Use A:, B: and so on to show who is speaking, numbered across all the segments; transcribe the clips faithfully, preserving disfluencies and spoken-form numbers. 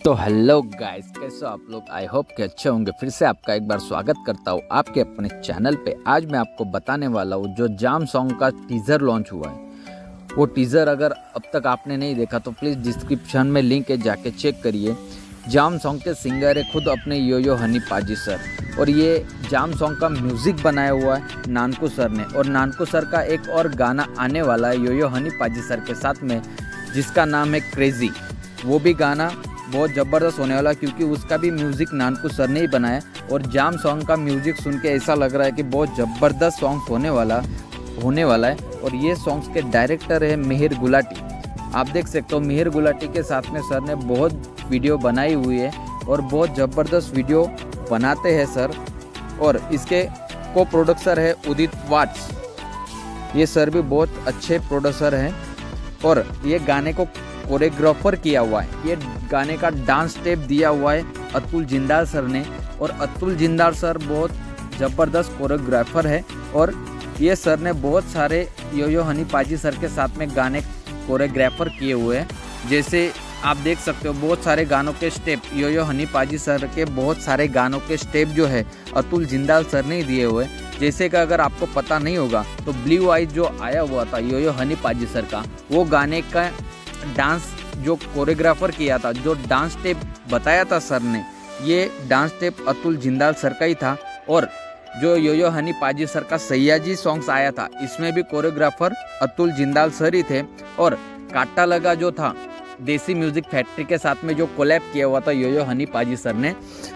A: तो hello guys, कैसे हो आप लोग। आई होप कि अच्छे होंगे। फिर से आपका एक बार स्वागत करता हूँ आपके अपने चैनल पे। आज मैं आपको बताने वाला हूँ जो जाम सॉन्ग का टीज़र लॉन्च हुआ है, वो टीज़र अगर अब तक आपने नहीं देखा तो प्लीज़ डिस्क्रिप्शन में लिंक है, जाके चेक करिए। जाम सॉन्ग के सिंगर है खुद अपने यो यो हनी पाजी सर, और ये जाम सॉन्ग का म्यूज़िक बनाया हुआ है नानकू सर ने। और नानकू सर का एक और गाना आने वाला है यो यो हनी पाजी सर के साथ में, जिसका नाम है क्रेज़ी। वो भी गाना बहुत ज़बरदस्त होने वाला, क्योंकि उसका भी म्यूज़िक नानकू सर ने ही बनाया। और जाम सॉन्ग का म्यूज़िक सुन के ऐसा लग रहा है कि बहुत ज़बरदस्त सॉन्ग होने वाला होने वाला है। और ये सॉन्ग्स के डायरेक्टर है मिहिर गुलाटी। आप देख सकते हो मिहिर गुलाटी के साथ में सर ने बहुत वीडियो बनाई हुई है, और बहुत ज़बरदस्त वीडियो बनाते हैं सर। और इसके को प्रोड्यूसर है उदित वाट्स। ये सर भी बहुत अच्छे प्रोड्यूसर हैं, और ये गाने को कोरियोग्राफर किया हुआ है। ये गाने का डांस स्टेप दिया हुआ है अतुल जिंदाल सर ने। और अतुल जिंदाल सर बहुत ज़बरदस्त कोरियोग्राफर है, और ये सर ने बहुत सारे यो यो हनी पाजी सर के साथ में गाने कोरियोग्राफर किए हुए हैं। जैसे आप देख सकते हो बहुत सारे गानों के स्टेप यो यो हनी पाजी सर के बहुत सारे गानों के स्टेप जो है अतुल जिंदाल सर ने दिए हुए। जैसे कि अगर आपको पता नहीं होगा तो ब्लू आइज जो आया हुआ था यो यो हनी पाजी सर का, वो गाने का डांस जो कोरियोग्राफर किया था, जो डांस स्टेप बताया था सर ने, ये dance step Atul Jindal sir का ही था। और जो यो यो हनी पाजी सर का सैयाजी सॉन्ग्स आया था, इसमें भी कोरियोग्राफर अतुल जिंदाल सर ही थे। और काटा लगा जो था देसी म्यूजिक फैक्ट्री के साथ में जो कोलैब किया हुआ था यो यो हनी पाजी सर ने,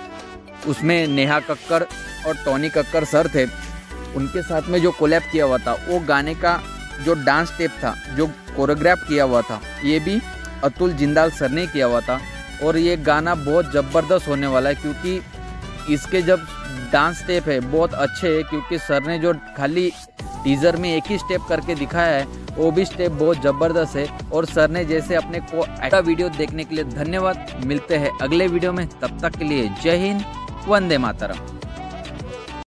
A: उसमें नेहा कक्कड़ और टोनी कक्कड़ सर थे। उनके साथ में जो कोलैब किया हुआ था, वो गाने का जो डांस स्टेप था, जो कोरियोग्राफ किया हुआ था, ये भी अतुल जिंदाल सर ने किया हुआ था। और ये गाना बहुत ज़बरदस्त होने वाला है, क्योंकि इसके जब डांस स्टेप है बहुत अच्छे है। क्योंकि सर ने जो खाली टीज़र में एक ही स्टेप करके दिखाया है, वो भी स्टेप बहुत ज़बरदस्त है। और सर ने जैसे अपने को ऐसा वीडियो देखने के लिए धन्यवाद। मिलते हैं अगले वीडियो में, तब तक के लिए जय हिंद, वंदे मातरम।